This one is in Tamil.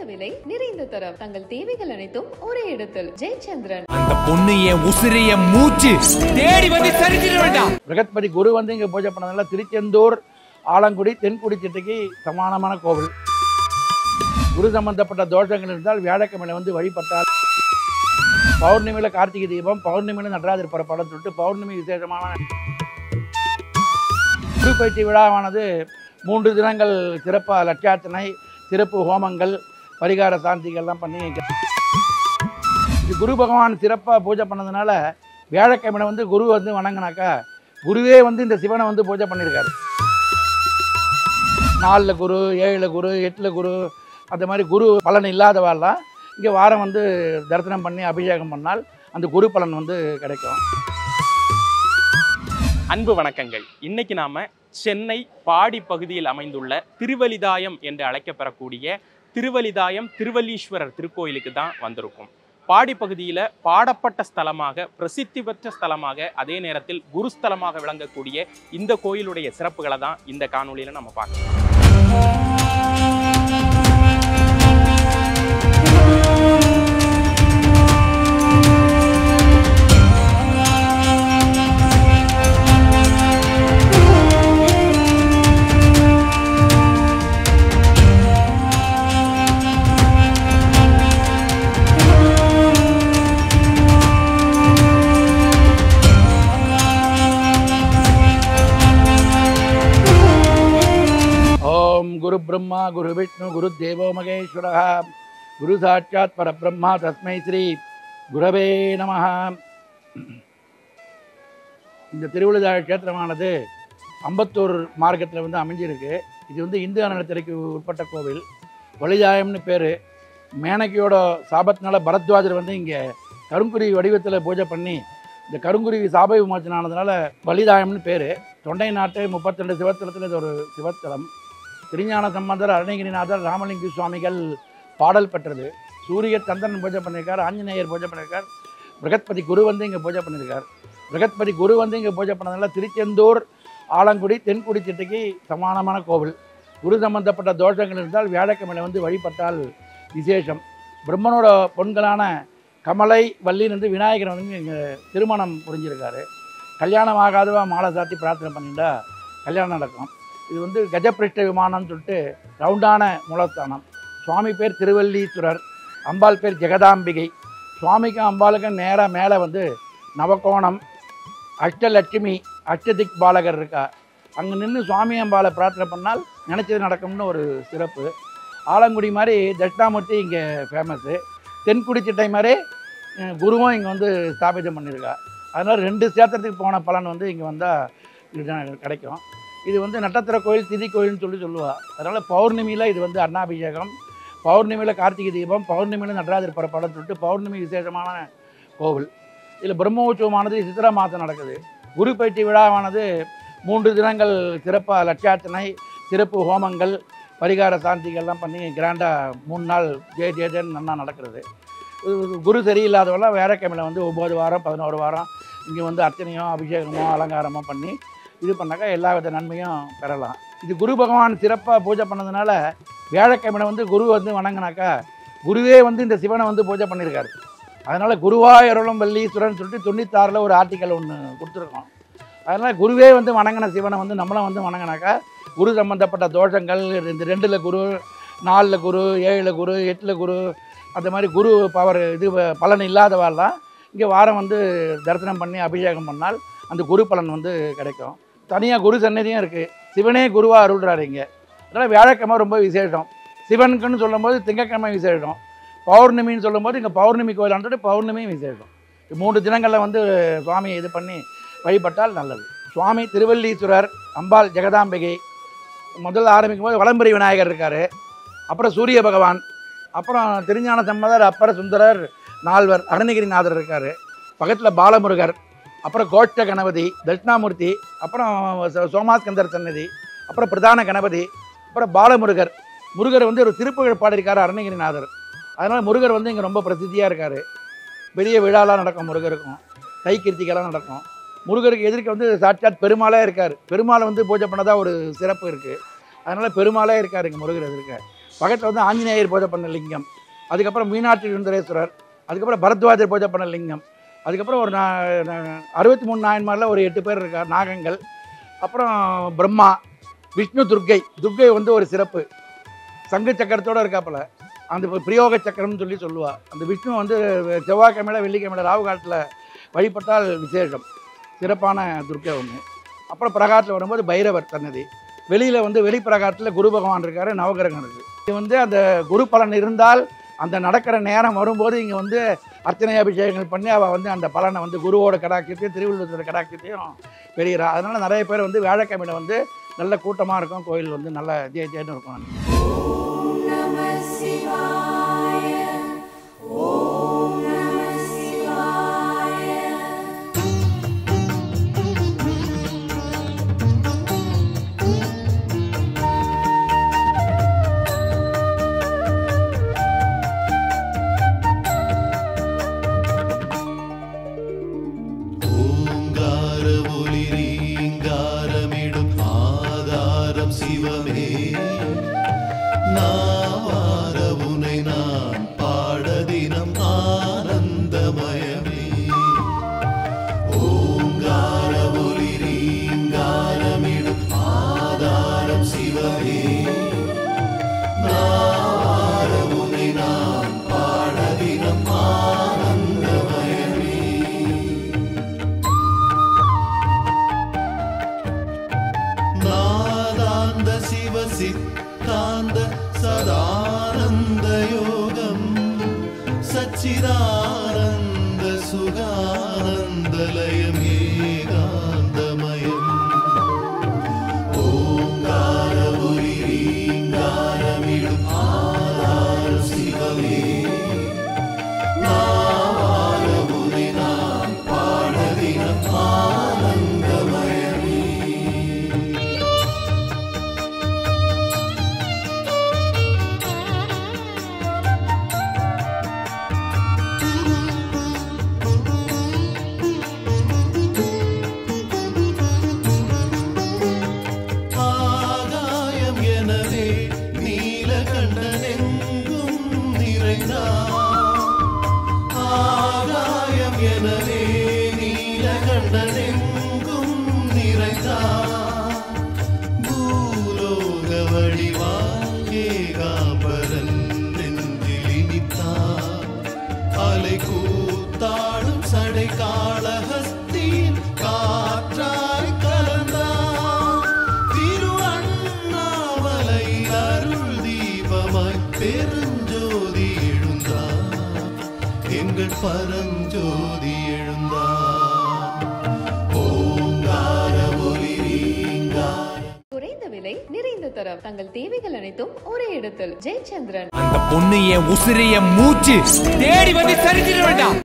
விலை, நிறைந்த தரம். தங்கள் தேவைகள் அனைத்தும் ஒரே இடத்தில். ஜெயச்சந்திரன். அந்த பொண்ணு என் உசிரிய மூச்சு தேடி வந்து சரிஞ்சிட வேண்டாம். பிரகத்பதி குரு வந்து இங்கே பூஜை பண்ணதுனால திருச்செந்தூர், ஆலங்குடி, தென்குடி சிட்டைக்கு சமானமான கோவில். குரு சம்பந்தப்பட்ட தோஷங்கள் இருந்தால் வியாழக்கிழமையில வந்து வழிபட்டால், பௌர்ணமியில் கார்த்திகை தீபம், பௌர்ணமியில் நடராஜர் புறப்பாடம் சொல்லிட்டு பௌர்ணமி விசேஷமான குரு பயிற்சி விழாவானது 3 தினங்கள் சிறப்பாக லட்சார்ச்சனை, சிறப்பு ஹோமங்கள், பரிகார சாந்திகள்லாம் பண்ணி இது குரு பகவான் சிறப்பாக பூஜை பண்ணதுனால வியாழக்கிழமை வந்து குரு வந்து வணங்கினாக்கா குருவே வந்து இந்த சிவனை வந்து பூஜை பண்ணியிருக்காரு. 4 குரு, 7 குரு, 8 குரு, அந்த மாதிரி குரு பலன் இல்லாதவாலாம் இங்கே வாரம் வந்து தரிசனம் பண்ணி அபிஷேகம் பண்ணால் அந்த குரு பலன் வந்து கிடைக்கும். அன்பு வணக்கங்கள். இன்னைக்கு நாம சென்னை பாடி பகுதியில் அமைந்துள்ள திருவலிதாயம் என்று அழைக்கப்பெறக்கூடிய திருவலிதாயம் திருவல்லீஸ்வரர் திருக்கோயிலுக்கு தான் வந்திருக்கும். பாடி பகுதியில் பாடப்பட்ட ஸ்தலமாக, பிரசித்தி பெற்ற ஸ்தலமாக, அதே நேரத்தில் குருஸ்தலமாக விளங்கக்கூடிய இந்த கோயிலுடைய சிறப்புகளை தான் இந்த காணொலியில் நம்ம பார்க்கலாம். குரு பிரம்மா, குரு விஷ்ணு, குரு தேவோ மகேஸ்வர, குரு சாட்சாத் பரபிரம்மா, தஸ்மை ஸ்ரீ குரவே நமஹ. இந்த திருவள்ளுவர் கஷேத்திரமானது அம்பத்தூர் மார்க்கத்தில் வந்து அமைஞ்சிருக்கு. இது வந்து இந்து அறநிலையத்துறைக்கு உட்பட்ட கோவில். வலிதாயம்னு பேர். மேனகியோட சாபத்தினால பரத்வாஜர் வந்து இங்கே கருங்குருவி வடிவத்தில் பூஜை பண்ணி இந்த கருங்குருவி சாப விமோச்சனம் ஆனதுனால வலிதாயம்னு பேர். தொண்டை நாட்டு 32 சிவத்தலத்தில் இது ஒரு சிவத்தலம். திருஞான சம்பந்தர், அருணகிரிநாதர், ராமலிங்க சுவாமிகள் பாடல் பெற்றது. சூரிய சந்திரன் பூஜை பண்ணியிருக்கார், ஆஞ்சநேயர் பூஜை பண்ணியிருக்கார், பிரகத்பதி குரு வந்து இங்கே பூஜை பண்ணியிருக்கார். பிரகத்பதி குரு வந்து இங்கே பூஜை பண்ணதுனால திருச்செந்தூர், ஆலங்குடி, தென்குடி சிட்டைக்கு சமானமான கோவில். குரு சம்பந்தப்பட்ட தோஷங்கள் இருந்தால் வியாழக்கிழமையில வந்து வழிபட்டால் விசேஷம். பிரம்மனோட பொண்களான கமலை, வள்ளின்னு வந்து விநாயகர் வந்து இங்கே திருமணம் புரிஞ்சிருக்காரு. கல்யாணம் ஆகாதவா மாலை சாத்தி பிரார்த்தனை பண்ணிட்டா கல்யாணம் நடக்கும். இது வந்து கஜபிருஷ்ட விமானம்னு சொல்லிட்டு ரவுண்டான மூலஸ்தானம். சுவாமி பேர் திருவல்லீஸ்வரர், அம்பாள் பேர் ஜெகதாம்பிகை. சுவாமிக்கும் அம்பாளுக்கும் நேராக மேலே வந்து நவகோணம், அஷ்டலட்சுமி, அஷ்டதிக் பாலகர் இருக்கா. அங்கே நின்று சுவாமி அம்பாளை பிரார்த்தனை பண்ணால் நினச்சது நடக்கும்னு ஒரு சிறப்பு. ஆலங்குடி மாதிரி தட்சிணாமூர்த்தி இங்கே ஃபேமஸ்ஸு. தென்குடி சிட்டை மாதிரி குருவும் இங்கே வந்து ஸ்தாபிதம் பண்ணியிருக்கா. அதனால் 2 சேத்திரத்துக்கு போன பலன் வந்து இங்கே வந்தால் கிடைக்கும். இது வந்து நட்சத்திர கோயில், திதி கோயில்னு சொல்லுவாள். அதனால் பௌர்ணமியில் இது வந்து அன்னாபிஷேகம், பௌர்ணமியில் கார்த்திகை தீபம், பௌர்ணமியில் நடராஜர் புறப்பாடம் சொல்லிட்டு பௌர்ணமி விசேஷமான கோவில். இதில் பிரம்மோற்சவமானது சித்திரை மாதம் நடக்குது. குரு பயிற்சி விழாவானது 3 தினங்கள் சிறப்பாக லட்சார்ச்சனை, சிறப்பு ஹோமங்கள், பரிகார சாந்திகள்லாம் பண்ணி கிராண்டாக 3 நாள் ஜெயன்னு நல்லா நடக்கிறது. குரு சரியில்லாதவெல்லாம் வியாழக்கிழமையில் வந்து 9 வாரம் 11 வாரம் இங்கே வந்து அர்ச்சனையோ அபிஷேகமோ அலங்காரமோ பண்ணி இது பண்ணாக்கா எல்லா வித நன்மையும் பெறலாம். இது குரு பகவான் சிறப்பாக பூஜை பண்ணதுனால வியாழக்கிழமை வந்து குரு வந்து வணங்கினாக்கா குருவே வந்து இந்த சிவனை வந்து பூஜை பண்ணியிருக்காரு. அதனால் குருவாய் அருளும் வல்லீஸ்வரன் சொல்லிட்டு 96ல் ஒரு ஆர்டிக்கல் ஒன்று கொடுத்துருக்கோம். அதனால் குருவே வந்து வணங்கின சிவனை வந்து நம்மளும் வந்து வணங்கினாக்கா குரு சம்பந்தப்பட்ட தோஷங்கள், இந்த 2 குரு, 4 குரு, 7 குரு, 8 குரு, அந்த மாதிரி குரு பவர் இது பலன் இல்லாதவாலாம் இங்கே வாரம் வந்து தரிசனம் பண்ணி அபிஷேகம் பண்ணால் அந்த குரு பலன் வந்து கிடைக்கும். தனியாக குரு சன்னதியும் இருக்குது. சிவனே குருவாக அருள்றாரு இங்கே. அதனால் வியாழக்கிழமை ரொம்ப விசேஷம். சிவனுக்குன்னு சொல்லும்போது திங்கக்கிழமை விசேஷம். பௌர்ணமின்னு சொல்லும்போது இங்கே பௌர்ணமி கோயிலான்ட்டு பௌர்ணமியும் விசேஷம். 3 தினங்களில் வந்து சுவாமியை இது பண்ணி வழிபட்டால் நல்லது. சுவாமி திருவல்லீஸ்வரர், அம்பாள் ஜெகதாம்பிகை. முதல்ல ஆரம்பிக்கும் போது வலம்புரி விநாயகர் இருக்கார், அப்புறம் சூரிய பகவான், அப்புறம் திருஞான சம்பந்தர், அப்பர சுந்தரர், 4வர், அருணகிரிநாதர் இருக்கார், பக்கத்தில் பாலமுருகர், அப்புறம் கோஷ்ட கணபதி, தட்சிணாமூர்த்தி, அப்புறம் சோமாஸ்கந்தர் சன்னதி, அப்புறம் பிரதான கணபதி, அப்புறம் பாலமுருகர். முருகர் வந்து ஒரு திருப்புகழ் பாடியிருக்கார் அருணகிரிநாதர். அதனால் முருகர் வந்து இங்கே ரொம்ப பிரசித்தியாக இருக்கார். பெரிய விழாலாம் நடக்கும், முருகருக்கும் தை கிருத்திகெல்லாம் நடக்கும். முருகருக்கு எதிர்க்க வந்து சாட்சாத் பெருமாளே இருக்கார். பெருமாளை வந்து பூஜை பண்ணதாக ஒரு சிறப்பு இருக்குது. அதனால் பெருமாளே இருக்கார் இங்கே முருகர் எதிர்க்க. பக்கத்தில் வந்து ஆஞ்சநேயர் பூஜை பண்ண லிங்கம், அதுக்கப்புறம் மீனாட்சி சுந்தரேஸ்வரர், அதுக்கப்புறம் பரத்வாஜர் பூஜை பண்ண லிங்கம், அதுக்கப்புறம் ஒரு 63 நாயன்மாரில் ஒரு 8 பேர் இருக்கார் நாகங்கள், அப்புறம் பிரம்மா, விஷ்ணு, துர்க்கை வந்து ஒரு சிறப்பு சங்கு சக்கரத்தோடு இருக்காப்புல, அந்த பிரயோக சக்கரம்னு சொல்லி சொல்லுவாள். அந்த விஷ்ணு வந்து செவ்வாய்க்கிழமையில வெள்ளிக்கிழமையில ராகு காலத்தில் வழிபட்டால் விசேஷம், சிறப்பான துர்க்கை ஒன்று. அப்புறம் பிரகாரத்தில் வரும்போது பைரவர் சன்னதி, வெளியில் வந்து வெளி பிரகாரத்தில் குரு பகவான் இருக்கார், நவகிரகம் இருக்குது. இது வந்து அந்த குரு பலன் இருந்தால் அந்த நடக்கிற நேரம் வரும்போது இங்கே வந்து அர்ச்சனை அபிஷேகங்கள் பண்ணி அவள் வந்து அந்த பலனை வந்து குருவோட கடாட்சியத்தையும் திருவள்ளுவரோட கடாட்சியத்தையும் பெறுகிறா. அதனால் நிறைய பேர் வந்து வியாழக்கிழமையில் வந்து நல்ல கூட்டமாக இருக்கும், கோயில் வந்து நல்ல ஜெயன்னு இருக்கும். சித்தாந்த சதானந்த யோகம் சச்சிதானந்த சுகானந்தலயம் ஏகாந்தமயம் ஓங்கார ஒலி ரீங்காரமிடும் ஆதாரம் சிவமே நாவார முனை நான் பாடதினம் ஆனந்தமயமே. ஆகாயம் எனவே நீலகண்டனெங்கும் நிறைந்தார் பூலோக வடிவால் ஏகாம்பரன் நெஞ்சில் இனித்தார் அலை கூத்தாடும் சடை காளஹஸ்தியின் காற்றாய் கலந்தார் திரு அண்ணாமலை அருள் தீபமாய் பெருஞ்சோதி எங்கள் பரஞ்சோதி எழுந்தார் ஓங்கார ஒலி ரீங்கார. குறைந்த விலை நிறைந்த தரம், தங்கள் தேவைகள் அனைத்தும் ஒரே இடத்தில். ஜெயச்சந்திரன். அந்த பொண்ணு என் உசிரிய மூச்சு தேடி வந்து சரிஞ்சிட வேண்டாம்.